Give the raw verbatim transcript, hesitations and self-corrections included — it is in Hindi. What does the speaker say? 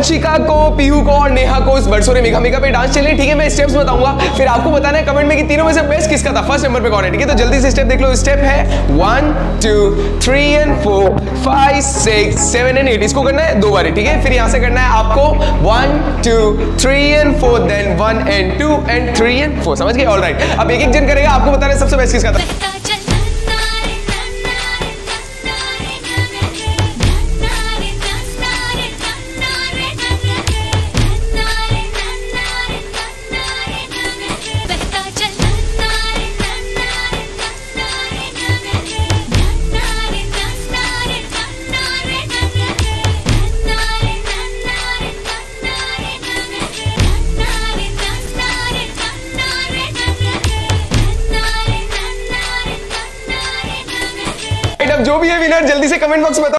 वंशिका को, पीहू को और नेहा को इस बरसोरे मेघा मेघा पे डांस चले। ठीक है, मैं स्टेप्स बताऊंगा, फिर आपको बताना है कमेंट में कि तीनों में से बेस्ट किसका था, फर्स्ट नंबर पे कौन है। ठीक है, तो जल्दी से स्टेप देख लो। स्टेप है one two three and four five six seven and eight, इसको करना है दो बार। ठीक है, फिर यहां से करना है आपको one two three and four, then one and two and three and four. समझ गए? ऑलराइट, अब एक एक जन करेगा, आपको बताना है सबसे बेस्ट किसका था। जो भी है विनर जल्दी से कमेंट बॉक्स में बताओ।